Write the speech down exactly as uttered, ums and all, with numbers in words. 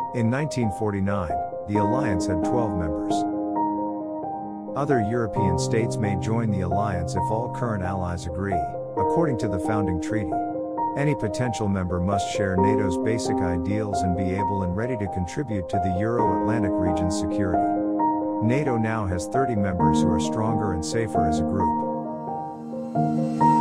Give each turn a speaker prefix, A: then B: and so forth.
A: In nineteen forty-nine, the alliance had twelve members. Other European states may join the alliance if all current allies agree, according to the founding treaty. Any potential member must share NATO's basic ideals and be able and ready to contribute to the Euro-Atlantic region's security. NATO now has thirty members who are stronger and safer as a group.